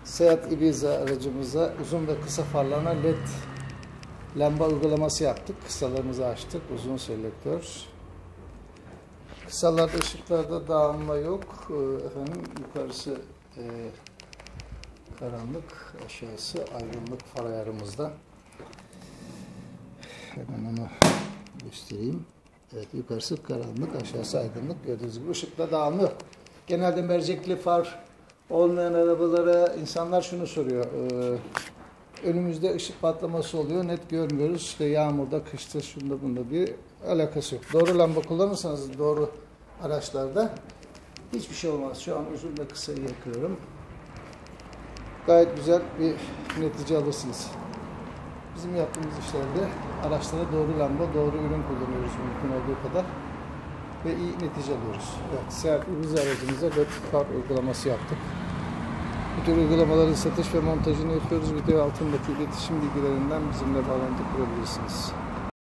Seat Ibiza aracımıza uzun ve kısa farlarına LED lamba uygulaması yaptık. Kısalarımızı açtık. Uzun selektör. Kısalarda ışıklarda dağılma yok. Efendim yukarısı karanlık, aşağısı aydınlık far ayarımızda. Hemen onu göstereyim. Evet, yukarısı karanlık, aşağısı aydınlık. Gördüğünüz gibi ışıkla dağılma. Genelde mercekli far olmayan arabalara insanlar şunu soruyor. Önümüzde ışık patlaması oluyor, net görmüyoruz. İşte yağmurda, kışta, şunda bunda bir alakası yok. Doğru lamba kullanırsanız doğru araçlarda hiçbir şey olmaz. Şu an uzun ve kısayı yakıyorum. Gayet güzel bir netice alırsınız. Bizim yaptığımız işlerde araçlara doğru lamba, doğru ürün kullanıyoruz mümkün olduğu kadar. Ve iyi netice alıyoruz. Evet, Seat Ibiza aracımıza LED far uygulaması yaptık. Bu tür uygulamaların satış ve montajını yapıyoruz. Video altındaki iletişim bilgilerinden bizimle bağlantı kurabilirsiniz.